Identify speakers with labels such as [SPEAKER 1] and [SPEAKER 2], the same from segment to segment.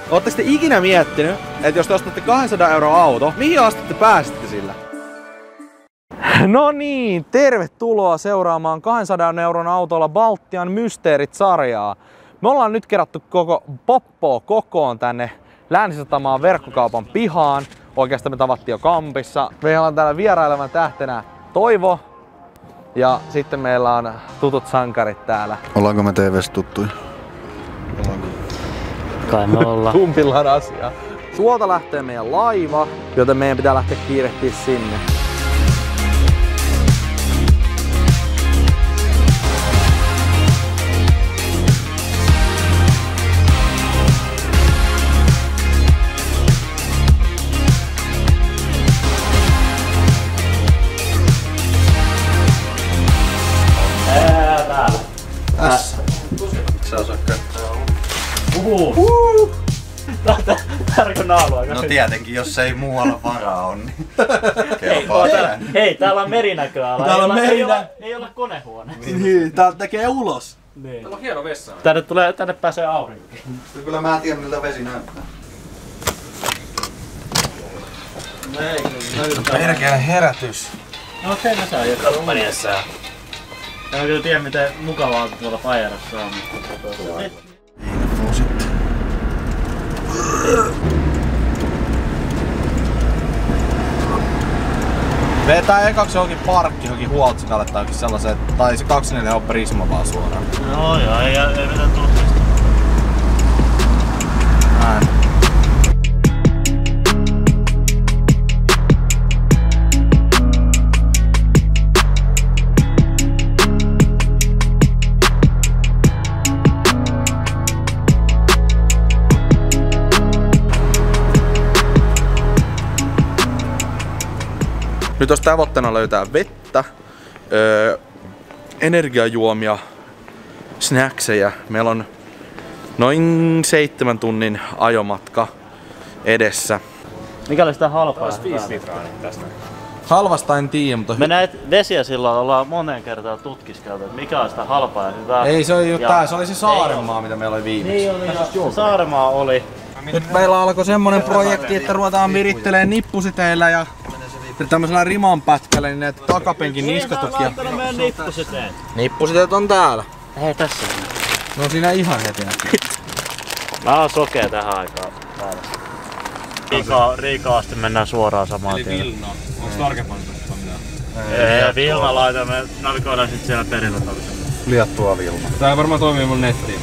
[SPEAKER 1] Ootteko te ikinä miettinyt, että jos te ostatte 200 € auto, mihin asti te pääsitte sillä? No niin, tervetuloa seuraamaan 200 € autolla Baltian Mysteerit-sarjaa. Me ollaan nyt kerätty koko poppo kokoon tänne Länsisatamaan verkkokaupan pihaan. Oikeastaan me tavattiin jo kampissa. Meillä on täällä vierailevan tähtenä Toivo. Ja sitten meillä on tutut sankarit täällä.
[SPEAKER 2] Ollaanko me TV:ssä tuttuja?
[SPEAKER 3] Kai me ollaan.
[SPEAKER 1] Kumpillaan asiaa. Suolta lähtee meidän laiva, joten meidän pitää lähteä kiirehtiä sinne.
[SPEAKER 2] Tässä. Sä osaa katsoa.
[SPEAKER 3] Tärkö naalua.
[SPEAKER 2] No tietenkin, jos ei muualla varaa on, niin
[SPEAKER 3] Hei, täällä on merinäköala.
[SPEAKER 1] Täällä on
[SPEAKER 3] Ei olla konehuone.
[SPEAKER 1] Niin, täällä tekee ulos.
[SPEAKER 3] Niin.
[SPEAKER 4] Täällä on hieno vessa.
[SPEAKER 3] Tänne pääsee aurinko.
[SPEAKER 2] kyllä mä tiedän miltä vesi näyttää.
[SPEAKER 1] Perkele herätys.
[SPEAKER 3] No okei, mä saan jotain kumppaniessa. En kyllä tiedä miten mukavaa tuolla Fajerassa on, mutta
[SPEAKER 1] Vetää ekaksi johonkin parkki, johonkin Huoltsikalle tai sellaisen, tai se 24 on Prisma vaan suoraan.
[SPEAKER 3] no joo, ei mitään tullut tästä.
[SPEAKER 1] Näin. Nyt olisi tavoitteena löytää vettä, energiajuomia, snackseja. Meillä on noin 7 tunnin ajomatka edessä.
[SPEAKER 3] Mikä oli sitä halpaa?
[SPEAKER 4] 5 litraa niin tästä.
[SPEAKER 1] Halvasta en tiedä, mutta
[SPEAKER 3] Me näitä vesiä silloin ollaan moneen kertaan tutkiskeltu, että mikä on sitä halpaa ja hyvää.
[SPEAKER 1] ei se oli
[SPEAKER 3] Ja-
[SPEAKER 1] tää, se oli se Saarenmaa, mitä meillä oli viimeksi.
[SPEAKER 3] Niin oli, ja Saaremaa oli.
[SPEAKER 1] Nyt meillä alkoi semmonen projekti, että ruvetaan virittelee nippusiteillä ja tämmöisellä rimanpätkällä niin näitä takapenkin niskatuksia.
[SPEAKER 3] laittanut meidän nippusiteet.
[SPEAKER 1] Nippusiteet on täällä.
[SPEAKER 3] Hei tässä.
[SPEAKER 1] No siinä ihan heti näkyy.
[SPEAKER 3] Mä oon sokea tähän aikaan päivässä. Riikaa asti mennään suoraan samaan tien.
[SPEAKER 4] Vilna. Onks tarkempaa tästä mitään?
[SPEAKER 3] Ei, Vilna laita, me navigoidaan sit siellä perillä toisella.
[SPEAKER 2] Liattua Vilma.
[SPEAKER 4] Tää varmaan toimii mun nettiin.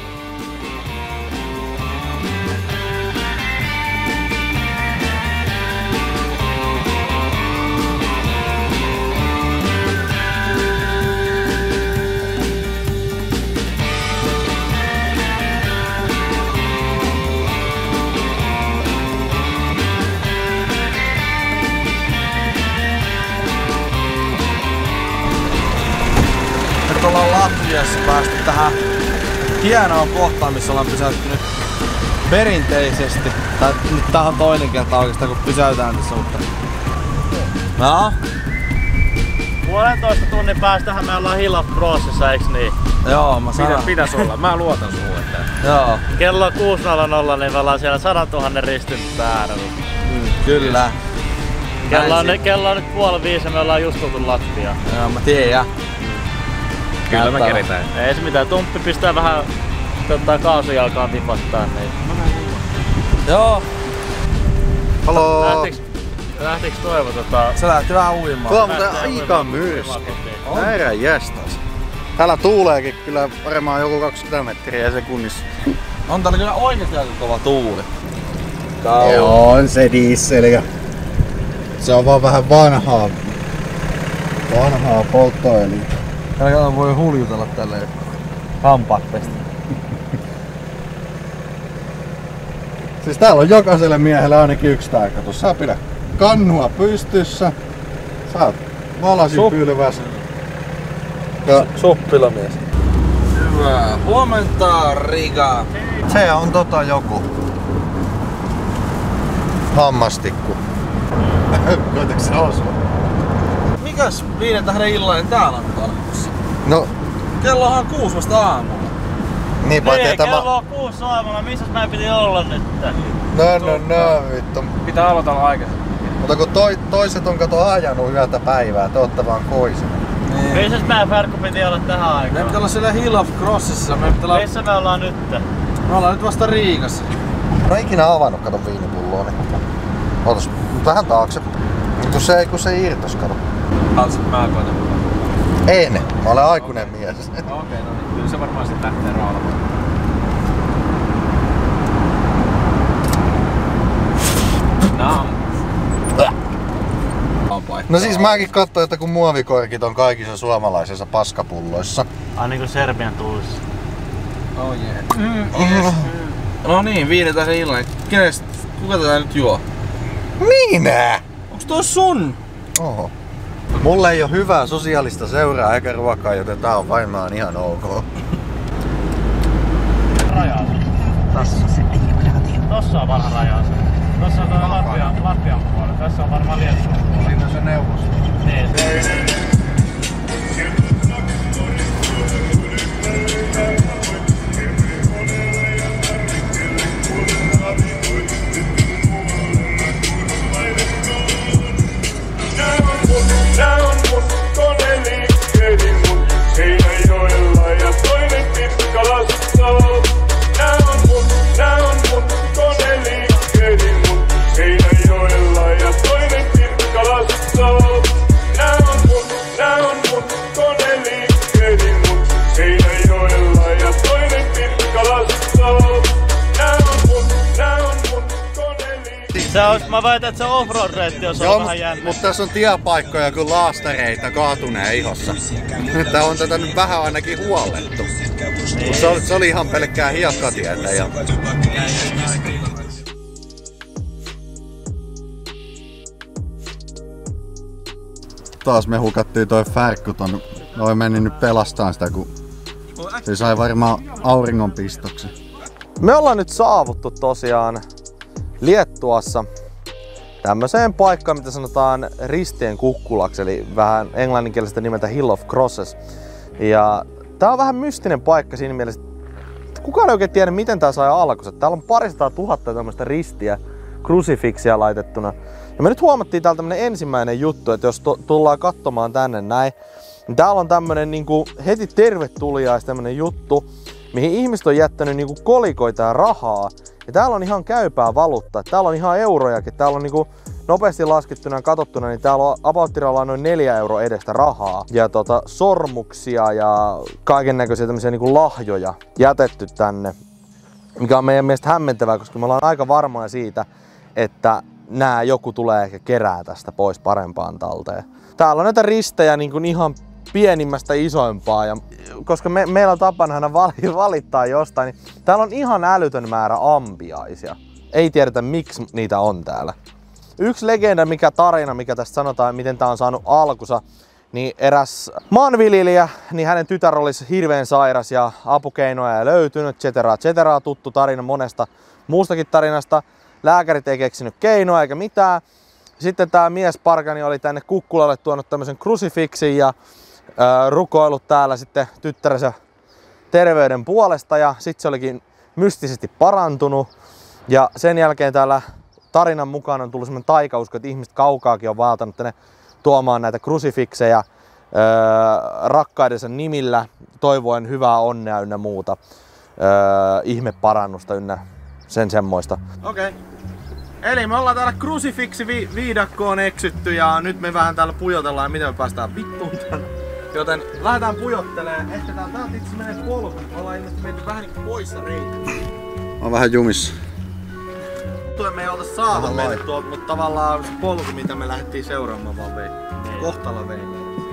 [SPEAKER 1] Nyt ollaan Latviassa päästy tähän hienoon kohtaan, missä ollaan pysäyttynyt perinteisesti. Tai nyt tää on toinen kerta oikeastaan kun pysäytään tässä, mutta... No?
[SPEAKER 3] 1,5 tunnin päästähän me ollaan Hill of Brosissa, eiks niin?
[SPEAKER 1] Joo, mä sanon.
[SPEAKER 4] Pitäis olla. Mä luotan sulle tää.
[SPEAKER 1] Joo,
[SPEAKER 3] Kello on 6.00, niin me ollaan siellä 100 000 ristin päällä.
[SPEAKER 1] kyllä.
[SPEAKER 3] Kello on nyt 4:30 ja me ollaan just tultu Latviaan.
[SPEAKER 1] Joo, mä tiedän.
[SPEAKER 4] Kyllä me
[SPEAKER 1] Näyttää
[SPEAKER 4] keritään.
[SPEAKER 3] Ei se mitään, Tumppi pistää vähän kaasujalkaan tipattaa, niin...
[SPEAKER 1] Joo,
[SPEAKER 2] Haloo!
[SPEAKER 3] Lähtiks Toivo
[SPEAKER 1] se lähti vähän uimaan.
[SPEAKER 2] Tuo on muuten aika myrsky. Herran jästäs. Täällä tuuleekin kyllä varmaan joku 20 metriä sekunnissa.
[SPEAKER 1] On täällä kyllä oikeesti aika kova tuuli.
[SPEAKER 2] Joo, on se diesel. Se on vaan vähän vanhaa polttoöljyä.
[SPEAKER 1] Täällä voi huljutella tälleen hampaat pestä.
[SPEAKER 2] Siis täällä on jokaiselle miehelle ainakin yksi tää. Kato, saa pidä kannua pystyssä. Saat valasin pylväs. Ja
[SPEAKER 1] Suppilamies. Hyvää huomenta, Riga.
[SPEAKER 2] se on joku hammastikku. Koitaks se osua?
[SPEAKER 1] Mikäs 5 tähden illainen täällä on tarkoitussa?
[SPEAKER 2] No,
[SPEAKER 1] Kellohan 6 vasta aamulla.
[SPEAKER 2] Niin paitsi tämä...
[SPEAKER 3] kello on 6 aamulla, missä mä piti olla nyt?
[SPEAKER 2] No, vittu.
[SPEAKER 4] Pitää aloitella aikaisemmin.
[SPEAKER 2] Mutta kun toiset on kato ajanut yötä päivää, te ootte vaan koisina.
[SPEAKER 3] Missä mä Färkku piti olla tähän aikaan?
[SPEAKER 4] Me pitää olla siellä Hill of Crossissa.
[SPEAKER 3] Missä me ollaan nyt?
[SPEAKER 4] Me ollaan nyt vasta Riigassa.
[SPEAKER 2] Mä en ikinä avannut kato viinipulloa, niin... Ootas, vähän taakse. Kun se ei irtos, kato.
[SPEAKER 4] Haluaisit mä koitan?
[SPEAKER 2] En, mä olen aikuinen mies.
[SPEAKER 4] Okei, no niin. Kyllä se varmaan sit lähtee raalamaan.
[SPEAKER 2] No siis mäkin katsoin, että kun muovikorkit on kaikissa suomalaisissa paskapulloissa.
[SPEAKER 3] Ai niinku Serbian tuulissa.
[SPEAKER 4] Oh yeah. No niin, viidetään illan. Kuka tätä nyt juo?
[SPEAKER 2] Minä!
[SPEAKER 4] Onks toi sun?
[SPEAKER 2] Oho. Mulla ei oo hyvää sosiaalista seuraa eikä ruokaa, joten tää on varmaan ihan ok.
[SPEAKER 3] Rajaus. Tossa on vanha rajaus. Tossa on tuo Latvian puolella. Tässä on varmaan Liettuan puolella.
[SPEAKER 2] Siinä on se neuvosto.
[SPEAKER 3] Niin.
[SPEAKER 5] Nää on mun koneliikkeeni mun Seinäjoella ja toinen Pirkkalassa. Nää on mun koneliikkeeni mun Seinäjoella ja toinen Pirkkalassa. Nää on mun koneliikkeeni mun Seinäjoella ja toinen Pirkkalassa. Nää on mun koneliikkeeni.
[SPEAKER 3] Mä väitän, että se offroad-reitti on vähän jännä.
[SPEAKER 2] Mutta tässä on tiepaikkoja kuin laastareita kaatuneen ihossa. Tää on tätä nyt vähän ainakin huollettu. Niin. Se oli ihan pelkkää hiekkatietä. Ja... Taas me hukattiin toi Färkku ton. Noi meni nyt pelastaan sitä, kun se sai varmaan auringonpistoksen.
[SPEAKER 1] Me ollaan nyt saavuttu tosiaan Liettuassa tämmöiseen paikkaan, mitä sanotaan ristien kukkulaksi, eli vähän englanninkielisestä nimeltä Hill of Crosses. Ja tää on vähän mystinen paikka siinä mielessä, että kukaan ei oikein tiedä, miten tää sai alkunsa. Täällä on 200 000 tämmöistä ristiä, krusifiksia laitettuna. Ja me nyt huomattiin täällä tämmönen ensimmäinen juttu, että jos tullaan katsomaan tänne näin, niin täällä on tämmönen niinku heti tervetuliais tämmönen juttu, mihin ihmiset on jättänyt niinku kolikoita ja rahaa. Ja täällä on ihan käypää valuutta. Täällä on ihan eurojakin. Täällä on niinku nopeasti laskettuna ja katsottuna, niin täällä on about noin 4 € edestä rahaa. Ja sormuksia ja kaiken näköisiä tämmöisiä niinku lahjoja jätetty tänne. Mikä on meidän mielestä hämmentävää, koska me ollaan aika varmoja siitä, että nää joku tulee ehkä kerää tästä pois parempaan talteen. Täällä on näitä ristejä niinku ihan pienimmästä isoimpaa, ja koska meillä on tapana aina valittaa jostain, niin täällä on ihan älytön määrä ampiaisia. Ei tiedetä miksi niitä on täällä. Yksi legenda, tarina, mikä tästä sanotaan, miten tää on saanut alkunsa, niin eräs maanviljelijä, niin hänen tytär olisi hirveän sairas ja apukeinoja ei löytynyt, etc. Tuttu tarina monesta muustakin tarinasta. Lääkärit ei keksinyt keinoa eikä mitään. Sitten tää miesparkani oli tänne kukkulalle tuonut tämmöisen krusifiksin ja rukoillut täällä sitten tyttärensä terveyden puolesta, ja sitten se olikin mystisesti parantunut. Ja sen jälkeen täällä tarinan mukaan on tullut semmoinen taikausko, että ihmiset kaukaakin on vaeltanut tänne tuomaan näitä krusifiksejä rakkaidensa nimillä, toivoen hyvää onnea ynnä muuta, ihmeparannusta ynnä sen semmoista. Okei. Eli me ollaan täällä krusifiksi-viidakkoon eksytty ja nyt me vähän täällä pujotellaan, miten me päästään vittuun tänne. Joten lähdetään pujottelemaan. Ehkä täältä itse menee polku. Me ollaan ilmeisesti menty vähän niinku poissa reitiltä.
[SPEAKER 2] Mä oon vähän jumissa.
[SPEAKER 1] Me ei olta saatu mennä tuolta, mutta tavallaan se polku, mitä me lähdettiin seuraamaan, vaan vei. Kohtalo vei.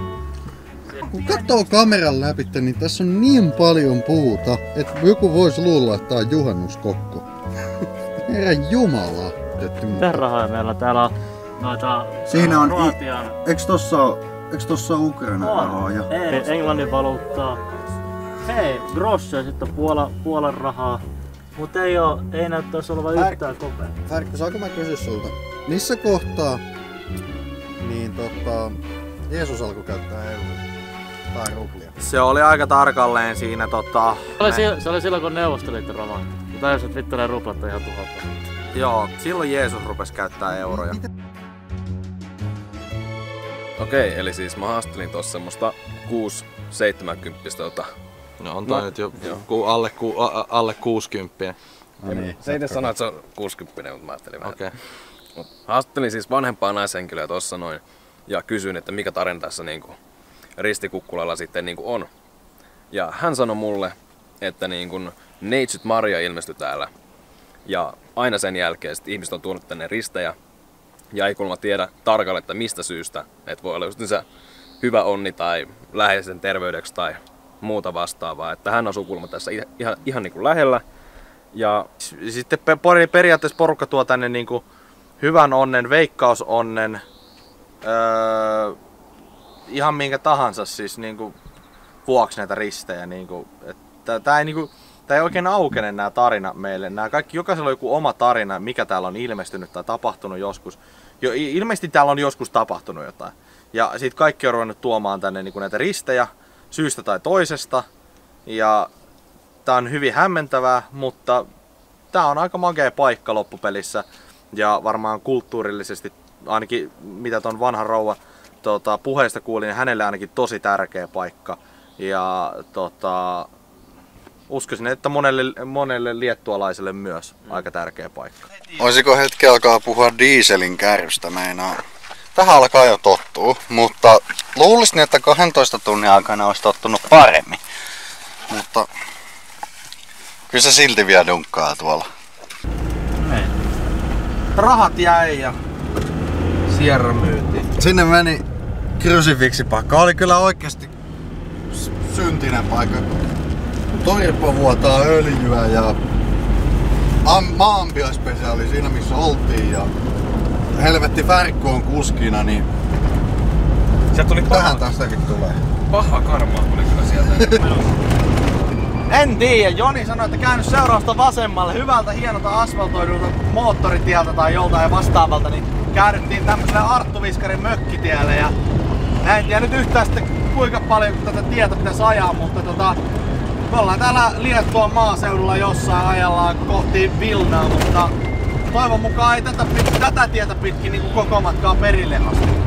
[SPEAKER 2] Kun katsoo kameran läpi, niin tässä on niin paljon puuta, että joku voisi luulla, että tää on juhannuskokko. Herran jumala.
[SPEAKER 3] Mitä rahaa meillä täällä on noita
[SPEAKER 2] siinä on
[SPEAKER 3] Kroatian.
[SPEAKER 2] Eiks tossa on Ukraina rahoja?
[SPEAKER 3] Englannin valuuttaa. Hei, grosse sitten Puolan rahaa. Mut ei näyttäisi olevan yhtään kopea.
[SPEAKER 2] Färkku, saanko mä kysyä sulta? Missä kohtaa niin Jeesus alkoi käyttää euroa? 200 ruplia.
[SPEAKER 1] Se oli aika tarkalleen siinä
[SPEAKER 3] Se oli silloin kun Neuvostoliitto romahti. Tajus, että vittu ne ruplat on ihan tuhottu.
[SPEAKER 1] Joo, silloin Jeesus rupesi käyttää euroja.
[SPEAKER 6] Okei, eli siis mä haastelin tossa semmoista 6-70.
[SPEAKER 4] No on tää nyt jo alle 60.
[SPEAKER 2] No niin,
[SPEAKER 6] se ei edes sano, että se on 60, mutta mä ajattelin vähän.
[SPEAKER 4] Okei.
[SPEAKER 6] Haastattelin siis vanhempaa naishenkilöä tossa noin ja kysyin, että mikä tarina tässä niinku ristikukkulalla sitten niinku on. Ja hän sanoi mulle, että niinku Neitsyt Maria ilmestyi täällä. Ja aina sen jälkeen sit ihmiset on tuonut tänne ristejä. Ja ei kuulemma tiedä tarkalleen, että mistä syystä. Että voi olla just se hyvä onni tai läheisen terveydeksi tai muuta vastaavaa. Että hän asuu kuulemma tässä ihan niinku lähellä. Ja
[SPEAKER 1] sitten periaatteessa porukka tuo tänne niinku hyvän onnen, veikkausonnen, ihan minkä tahansa siis niinku vuoksi näitä ristejä. Niinku, tää ei oikein aukene nää tarina meille. Nää kaikki, jokaisella on joku oma tarina, mikä täällä on ilmestynyt tai tapahtunut joskus. Ilmeisesti täällä on joskus tapahtunut jotain. Ja sit kaikki on ruvennut tuomaan tänne niinku näitä ristejä syystä tai toisesta. Ja tää on hyvin hämmentävää, mutta tää on aika makea paikka loppupelissä. Ja varmaan kulttuurillisesti, ainakin mitä ton vanhan rouvan puheesta kuulin, niin hänelle ainakin tosi tärkeä paikka. Ja uskoisin, että monelle liettualaiselle myös aika tärkeä paikka.
[SPEAKER 2] Olisiko hetki alkaa puhua dieselin kärrystä meinaa? Tähän alkaa jo tottua, mutta luulisin, että 12 tunnin aikana olisi tottunut paremmin. Mutta kyllä se silti vielä dunkkaa tuolla.
[SPEAKER 1] Rahat jäi ja Sierra myytiin.
[SPEAKER 2] Sinne meni krusifiksipakka. Oli kyllä oikeasti syntinen paikka. Torippo vuotaa öljyä ja maanpiaspesä oli siinä missä oltiin ja helvetti Färkku on kuskina, niin
[SPEAKER 6] sieltä tuli
[SPEAKER 2] tähän tästäkin tulee.
[SPEAKER 6] Paha karmaa tuli kyllä sieltä.
[SPEAKER 1] En tiedä, Joni sanoi, että käänny seuraavasta vasemmalle hyvältä hienolta asfaltoidulta moottoritieltä tai joltain vastaavalta, niin käännyttiin tämmöiselle Arttu-Viskarin mökkitielle ja en tiedä nyt yhtään sitten kuinka paljon tätä tietä pitäisi ajaa, mutta me ollaan täällä Liettuan maaseudulla jossain ajellaan kohti Vilnaa, mutta toivon mukaan ei tätä tietä pitkin niin koko matkaa perille asti.